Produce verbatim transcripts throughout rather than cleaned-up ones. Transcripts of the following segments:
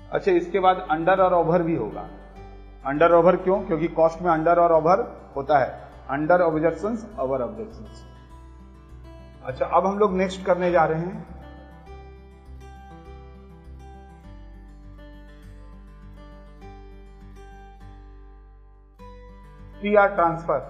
अच्छा, इसके बाद अंडर और ओवर भी होगा। अंडर ओवर क्यों? क्योंकि कॉस्ट में अंडर और ओवर होता है। Under objections, over objections. अच्छा, अब हम लोग नेक्स्ट करने जा रहे हैं पी आर ट्रांसफर।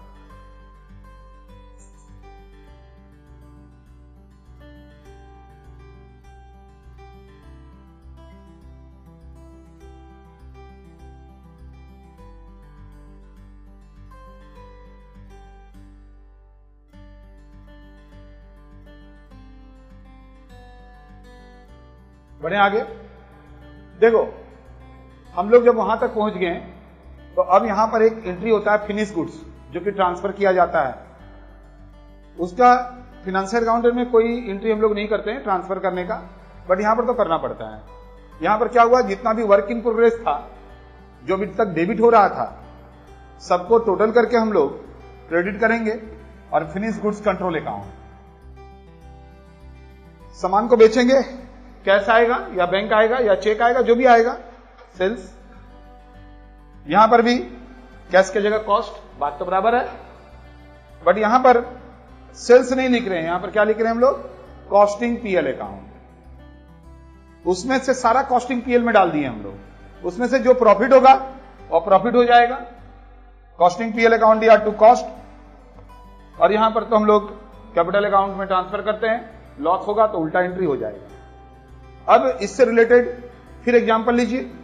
बढ़े आगे। देखो, हम लोग जब वहां तक पहुंच गए तो अब यहां पर एक एंट्री होता है फिनिश गुड्स, जो कि ट्रांसफर किया जाता है। उसका फिनेंशियल अकाउंट में कोई एंट्री हम लोग नहीं करते हैं ट्रांसफर करने का, बट यहां पर तो करना पड़ता है। यहां पर क्या हुआ, जितना भी वर्क इन प्रोग्रेस था, जो अभी तक डेबिट हो रहा था, सबको टोटल करके हम लोग क्रेडिट करेंगे और फिनिश गुड्स कंट्रोल अकाउंट। सामान को बेचेंगे, कैश आएगा या बैंक आएगा या चेक आएगा, जो भी आएगा, सेल्स। यहां पर भी कैश की जगह कॉस्ट, बात तो बराबर है, बट यहां पर सेल्स नहीं लिख रहे हैं। यहां पर क्या लिख रहे हैं हम लोग? Costing PL account. उसमें से सारा कॉस्टिंग पीएल में डाल दिए हम लोग। उसमें से जो प्रॉफिट होगा वो प्रॉफिट हो जाएगा, कॉस्टिंग पीएल अकाउंट या टू कॉस्ट। और यहां पर तो हम लोग कैपिटल अकाउंट में ट्रांसफर करते हैं, लॉस होगा तो उल्टा एंट्री हो जाएगा। अब इससे रिलेटेड फिर एग्जांपल लीजिए।